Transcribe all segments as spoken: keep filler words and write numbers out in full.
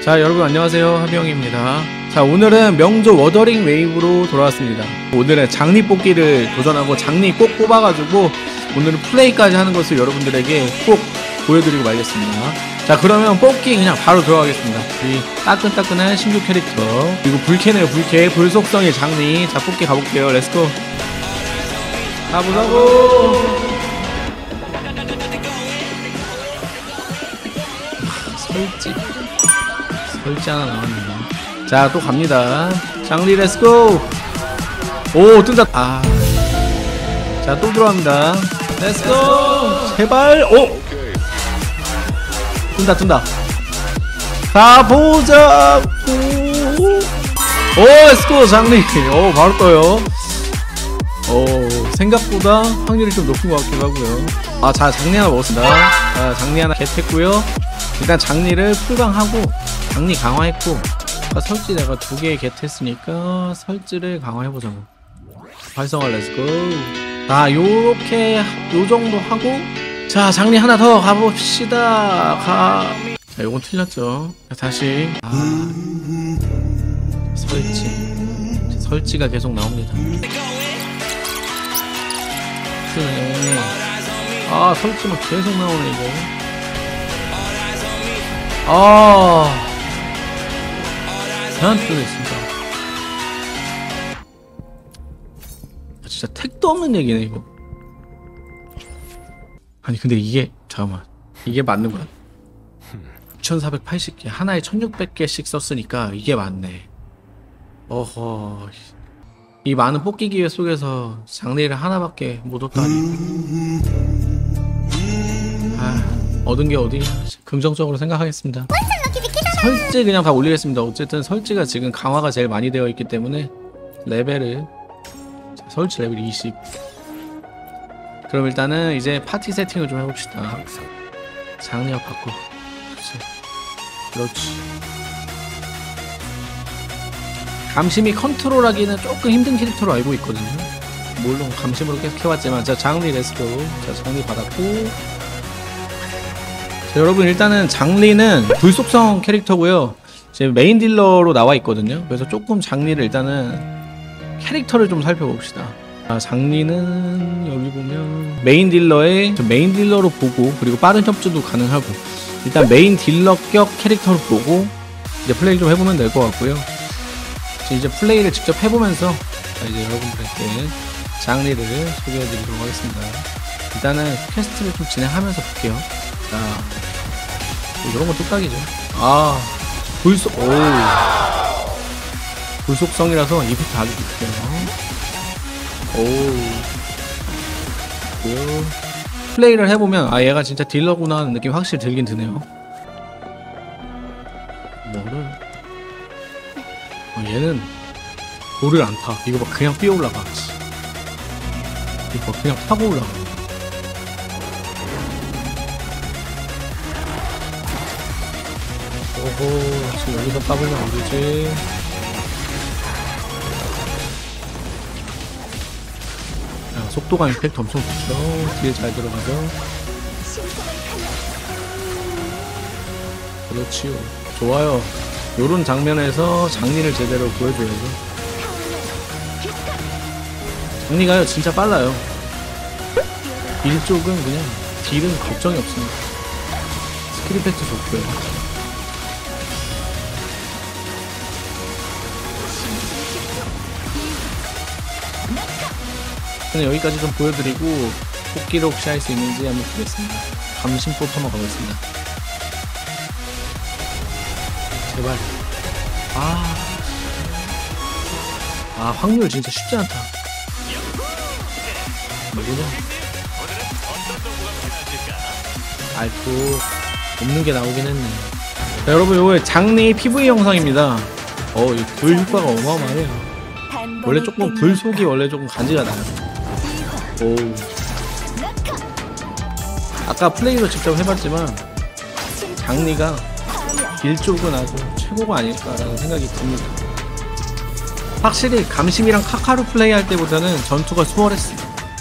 자, 여러분 안녕하세요, 하병입니다. 자, 오늘은 명조 워더링 웨이브로 돌아왔습니다. 오늘은 장리 뽑기를 도전하고 장리 꼭 뽑아가지고 오늘은 플레이까지 하는 것을 여러분들에게 꼭 보여드리고 말겠습니다. 자, 그러면 뽑기 그냥 바로 들어가겠습니다. 우리 따끈따끈한 신규 캐릭터, 그리고 불캐네요. 불캐 불속성의 장리. 자, 뽑기 가볼게요. 렛츠고. 가보자고. 설지 설지 하나 나왔네요. 자, 또 갑니다. 장리 렛츠고. 오, 뜬다. 아, 자, 또 들어갑니다. 렛츠고. 제발. 오, 뜬다 뜬다. 가보자고. 오, 렛츠고. 장리. 오, 바로 떠요. 오, 생각보다 확률이 좀 높은 것 같기도 하고요. 아, 자, 장리 하나 먹었습니다. 자, 장리 하나 겟했고요. 일단 장리를 풀강하고 장리 강화했고, 아까 설지 내가 두 개 겟했으니까 설지를 강화해보자고. 활성화 렛츠고. 자, 요렇게 요정도 하고, 자, 장리 하나 더 가봅시다. 가. 자, 요건 틀렸죠. 다시. 아, 설지 설지가 계속 나옵니다. 네. 아, 설지만 계속 나오네 이거. 아, 대한 뜻이 있습니다. 진짜 택도 없는 얘기네 이거. 아니 근데 이게 잠깐만, 이게 맞는 거야? 이천사백팔십 개 하나에 천육백 개씩 썼으니까 이게 맞네. 어허, 이 많은 뽑기 기회 속에서 장리를 하나밖에 못 얻다니. 아, 얻은 게 어디? 긍정적으로 생각하겠습니다. 설지 그냥 다 올리겠습니다. 어쨌든 설지가 지금 강화가 제일 많이 되어 있기 때문에 레벨을, 자, 설지 레벨 이십. 그럼 일단은 이제 파티 세팅을 좀 해봅시다. 장르력 바꿔. 그렇지. 그렇지. 감심이 컨트롤하기는 조금 힘든 캐릭터로 알고 있거든요. 물론 감심으로 계속 해왔지만. 자, 장리 렛츠고. 자, 장리 받았고. 자, 여러분 일단은 장리는 불속성 캐릭터고요. 지금 메인 딜러로 나와 있거든요. 그래서 조금 장리를 일단은 캐릭터를 좀 살펴봅시다. 아, 장리는 여기 보면 메인 딜러의 메인 딜러로 보고, 그리고 빠른 협주도 가능하고, 일단 메인 딜러격 캐릭터로 보고 이제 플레이 좀 해보면 될 것 같고요. 이제 플레이를 직접 해보면서 이제 여러분들에게 장리를 소개해드리도록 하겠습니다. 일단은 퀘스트를 좀 진행하면서 볼게요. 자, 이런 건 뚝딱이죠. 아, 불속, 오, 불속성이라서 이펙트 아주 좋고요. 오, 오. 플레이를 해보면 아, 얘가 진짜 딜러구나 하는 느낌이 확실히 들긴 드네요. 뭐를? 어, 얘는 돌을 안 타. 이거 봐, 그냥 뛰어 올라가. 이거 봐, 그냥 타고 올라가. 오호, 지금 여기서 따블면 안 되지. 자, 속도감 임팩트 엄청 좋죠. 뒤에 잘 들어가죠. 그렇지요. 좋아요. 요런 장면에서 장리를 제대로 보여줘야죠. 장리가요, 진짜 빨라요. 일 쪽은 그냥 딜은 걱정이 없습니다. 스킬 임팩트 좋고요. 저는 여기까지 좀 보여드리고 뽑기를 혹시 할 수 있는지 한번 보겠습니다. 감심법 한번 가보겠습니다. 제발. 아, 아, 확률 진짜 쉽지 않다. 뭐냐? 알고 없는 게 나오긴 했네. 자, 여러분, 요거 장리 피브이 영상입니다. 어, 이 불 효과가 어마어마해요. 원래 조금 불속이 원래 조금 간지가 나요. 오, 아까 플레이로 직접 해봤지만 장리가 일 쪽은 아주 최고가 아닐까라는 생각이 듭니다. 확실히 감심이랑 카카루 플레이할 때보다는 전투가 수월했어요.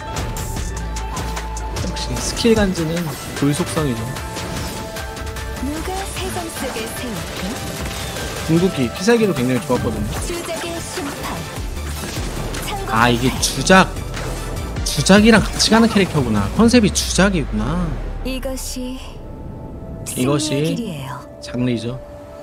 역시 스킬 간지는 불속성이죠. 누가 세상 속에 세울까? 궁극기 피살기도 굉장히 좋았거든요. 주작의 심판. 아 이게 주작 주작이랑 같이 가는 캐릭터구나. 컨셉이 주작이구나. 이것이 이것이 승리의 길이에요. 장르이죠.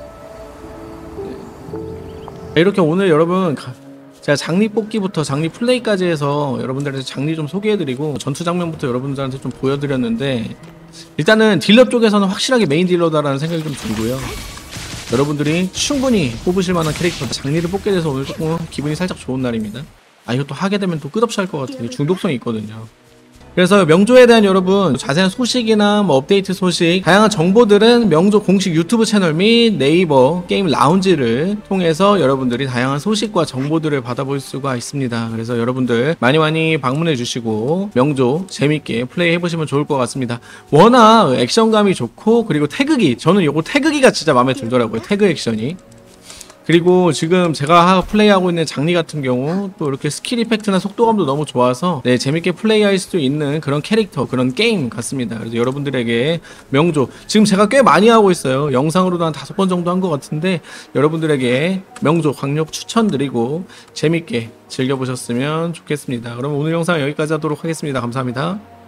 네. 이렇게 오늘 여러분 가, 제가 장르 뽑기부터 장르 플레이까지 해서 여러분들한테 장르 좀 소개해드리고 전투 장면부터 여러분들한테 좀 보여드렸는데, 일단은 딜러 쪽에서는 확실하게 메인 딜러다라는 생각이 좀 들고요. 여러분들이 충분히 뽑으실 만한 캐릭터 장르를 뽑게 돼서 오늘 조금 기분이 살짝 좋은 날입니다. 아 이것도 하게 되면 또 끝없이 할 것 같아요. 중독성이 있거든요. 그래서 명조에 대한 여러분 자세한 소식이나 뭐 업데이트 소식, 다양한 정보들은 명조 공식 유튜브 채널 및 네이버 게임 라운지를 통해서 여러분들이 다양한 소식과 정보들을 받아볼 수가 있습니다. 그래서 여러분들 많이 많이 방문해 주시고 명조 재밌게 플레이 해보시면 좋을 것 같습니다. 워낙 액션감이 좋고, 그리고 태극기, 저는 요거 태극기가 진짜 마음에 들더라고요. 태그 액션이. 그리고 지금 제가 플레이하고 있는 장르 같은 경우 또 이렇게 스킬 이펙트나 속도감도 너무 좋아서 네 재밌게 플레이할 수 있는 그런 캐릭터, 그런 게임 같습니다. 그래서 여러분들에게 명조 지금 제가 꽤 많이 하고 있어요. 영상으로도 한 다섯 번 정도 한 것 같은데 여러분들에게 명조 강력 추천드리고 재밌게 즐겨보셨으면 좋겠습니다. 그럼 오늘 영상 여기까지 하도록 하겠습니다. 감사합니다.